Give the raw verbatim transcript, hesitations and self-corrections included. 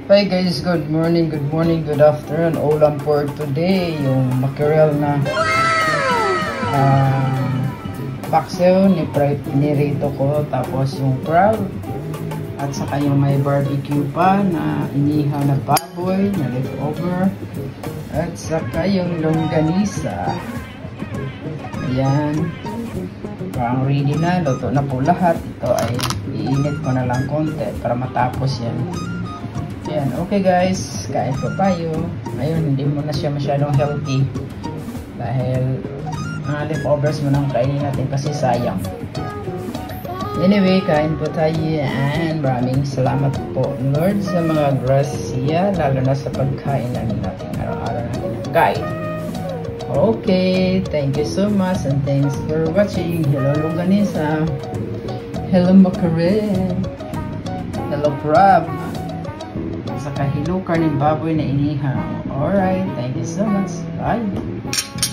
Hi guys, good morning, good morning, good afternoon. Ulam for today, yung mackerel na um, paksiw ni nirito ko, tapos yung crab, at saka yung may barbecue pa na inihaw na baboy na leftover, at saka yung longganisa. Ayan, parang ready na, luto na po lahat. Ito ay iinit ko na lang konti para matapos yan. Yan, okay guys, kain po tayo. Ngayon, hindi mo na siya masyadong healthy dahil mga uh, leftovers mo nang kainin natin kasi sayang. Anyway, kain po tayo and maraming salamat po Lord sa mga grasya, lalo na sa pagkain natin araw-araw natin ng kain. Okay, thank you so much and thanks for watching. Hello longganisa, hello mackerel, hello crab, saka hello karning baboy na inihaw. Alright, thank you so much. Bye.